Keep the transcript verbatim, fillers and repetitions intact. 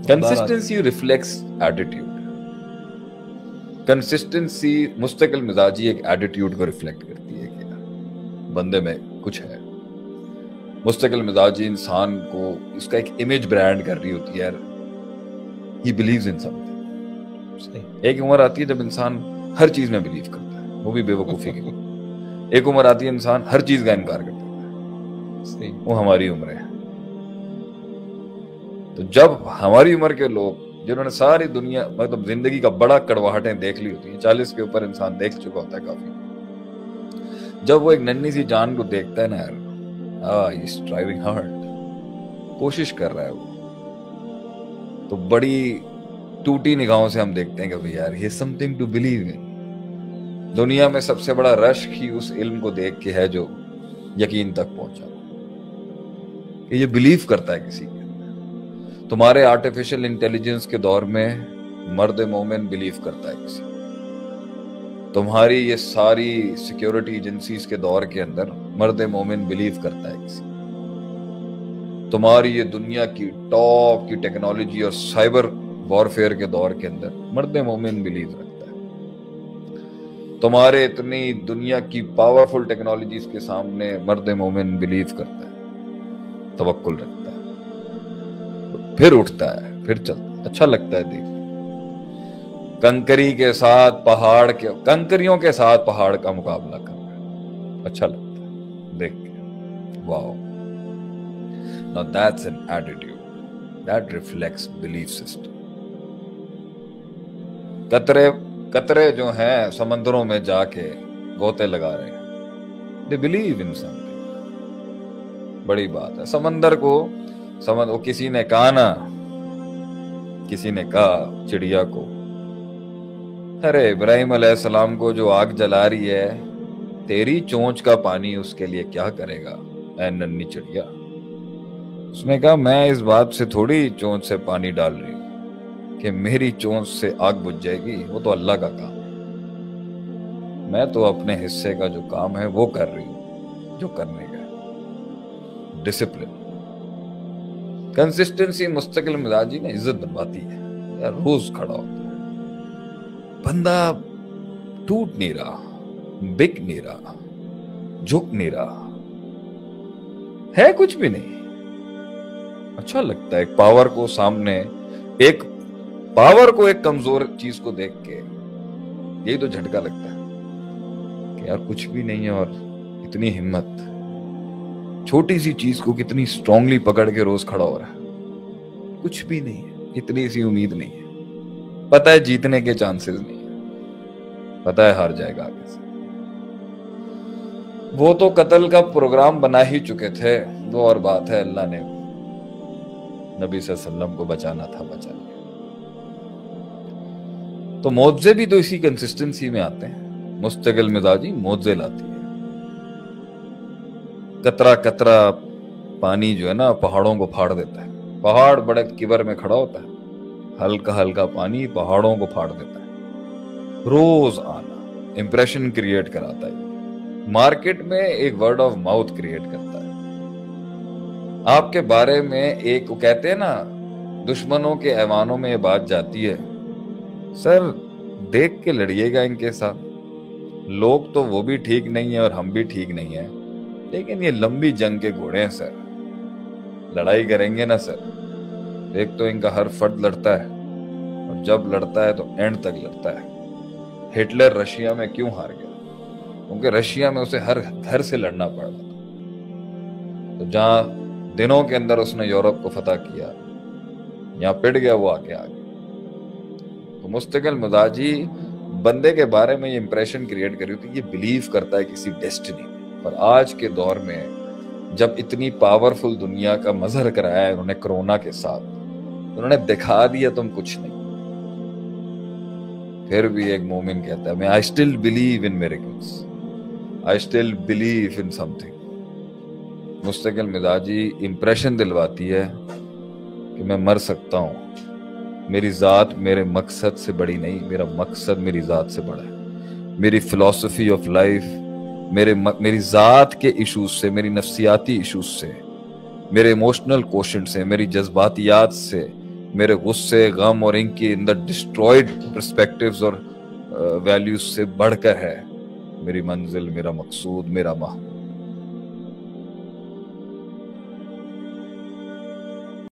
Consistency reflex attitude. Consistency مستقل مزاجی ایک attitude کو ریفلیکٹ کرتی ہے کہ بندے میں کچھ ہے. مستقل مزاجی انسان کو اس کا ایک امیج برانڈ کر رہی ہوتی ہے یار, he believes in some thing. ایک عمر آتی ہے جب انسان ہر چیز میں بلیو کرتا ہے, وہ بھی بے وقوفی کی. ایک عمر آتی ہے انسان ہر چیز کا انکار کرتا ہے, وہ ہماری عمر ہے. تو جب ہماری عمر کے لوگ جنہوں نے ساری دنیا مطلب زندگی کا بڑا کڑواہٹیں دیکھ لی ہوتی ہیں, چالیس کے اوپر انسان دیکھ چکا ہوتا ہے کافی, جب وہ ایک ننھی سی جان کو دیکھتا ہے نا یار, ah, he's striving hard, کوشش کر رہا ہے وہ, تو بڑی ٹوٹی نگاہوں سے ہم دیکھتے ہیں کہ بھئی یار he's something to believe in. دنیا میں سب سے بڑا رشک ہی اس علم کو دیکھ کے ہے جو یقین تک پہنچا, کہ یہ بلیو کرتا ہے کسی کے. تمہارے آرٹیفیشل انٹیلیجنس کے دور میں مرد مومن بلیو کرتا ہے کسی. تمہاری یہ ساری سیکیورٹی ایجنسیز کے دور کے اندر مرد مومن بلیو کرتا ہے کسی. تمہاری یہ دنیا کی ٹاپ کی ٹیکنالوجی اور سائبر وارفیئر کے دور کے اندر مرد مومن بلیو رکھتا ہے. تمہارے اتنی دنیا کی پاورفل ٹیکنالوجیز کے سامنے مرد مومن بلیو کرتا ہے, توکل رکھتا ہے, پھر اٹھتا ہے, پھر چلتا ہے. اچھا لگتا ہے دیکھ. کنکری کے ساتھ پہاڑ کے کنکریوں کے ساتھ پہاڑ کا مقابلہ کر رہا ہے, اچھا لگتا ہے دیکھ کے. واو. Now that's an attitude that reflects belief system. قطرے قطرے جو ہیں سمندروں میں جا کے گوتے لگا رہے ہیں, they believe in something. بڑی بات ہے. سمندر کو سمجھ وہ کسی نے کہا نا, کسی نے کہا چڑیا کو, ارے ابراہیم علیہ السلام کو جو آگ جلا رہی ہے, تیری چونچ کا پانی اس کے لیے کیا کرے گا اے ننھی چڑیا. اس نے کہا میں اس بات سے تھوڑی چونچ سے پانی ڈال رہی ہوں کہ میری چونچ سے آگ بجھ جائے گی, وہ تو اللہ کا کام ہے. میں تو اپنے حصے کا جو کام ہے وہ کر رہی ہوں جو کرنے کا ہے. ڈسپلن. کنسسٹنسی مستقل مزاجی نے عزت بنواتی ہے یار, روز کھڑا ہوتا ہے. بندہ ٹوٹ نہیں رہا, بک نہیں رہا, جھک نہیں رہا, ہے کچھ بھی نہیں. اچھا لگتا ہے ایک پاور کو سامنے, ایک پاور کو ایک کمزور چیز کو دیکھ کے یہی تو جھٹکا لگتا ہے کہ یار کچھ بھی نہیں ہے اور اتنی ہمت, چھوٹی سی چیز کو کتنی اسٹرانگلی پکڑ کے روز کھڑا ہو رہا ہے. کچھ بھی نہیں ہے, اتنی سی امید نہیں ہے, پتہ ہے جیتنے کے چانسز نہیں ہے, پتہ ہے ہار جائے گا آگے سے. وہ تو قتل کا پروگرام بنا ہی چکے تھے, وہ اور بات ہے, اللہ نے نبی صلی اللہ علیہ وسلم کو بچانا تھا, بچا لیا. تو معجزے بھی تو اسی کنسسٹنسی میں آتے ہیں. مستقل مزاجی معجزے لاتی ہے. قطرہ قطرہ پانی جو ہے نا پہاڑوں کو پھاڑ دیتا ہے. پہاڑ بڑے کبر میں کھڑا ہوتا ہے, ہلکا ہلکا پانی پہاڑوں کو پھاڑ دیتا ہے. روز آنا امپریشن کریٹ کراتا ہے. مارکیٹ میں ایک ورڈ آف ماؤتھ کریٹ کرتا ہے. آپ کے بارے میں ایک وہ کہتے ہیں نا, دشمنوں کے ایوانوں میں یہ بات جاتی ہے, سر دیکھ کے لڑیے گا ان کے ساتھ, لوگ تو وہ بھی ٹھیک نہیں ہیں اور ہم بھی ٹھیک نہیں ہیں, لیکن یہ لمبی جنگ کے گھوڑے ہیں سر, لڑائی کریں گے نا سر. ایک تو ان کا ہر فرد لڑتا ہے, اور جب لڑتا ہے تو اینڈ تک لڑتا ہے. ہٹلر رشیا میں کیوں ہار گیا؟ کیونکہ رشیا میں اسے ہر گھر سے لڑنا پڑ رہا تھا. تو جہاں دنوں کے اندر اس نے یورپ کو فتح کیا, یہاں پٹ گیا وہ آگے آگے. تو مستقل مزاجی بندے کے بارے میں یہ امپریشن کریٹ کری ہوتی ہے, یہ بلیو کرتا ہے کسی ڈیسٹنی میں. اور آج کے دور میں جب اتنی پاورفل دنیا کا مظہر کرایا ہے انہوں نے کرونا کے ساتھ, انہوں نے دکھا دیا تم کچھ نہیں, پھر بھی ایک مومن کہتا ہے میں I still believe in miracles, I still believe in something. مستقل مزاجی امپریشن دلواتی ہے کہ میں مر سکتا ہوں, میری ذات میرے مقصد سے بڑی نہیں, میرا مقصد میری ذات سے بڑا ہے. میری فلسفی آف لائف میرے میری ذات کے ایشوز سے, میری نفسیاتی ایشوز سے, میرے ایموشنل کوشنٹ سے, میری جذباتیات سے, میرے غصے غم اور ان کی ان دا ڈسٹرائڈ پرسپیکٹیوز اور ویلیوز سے بڑھ کر ہے میری منزل، میرا مقصود، میرا محبوب.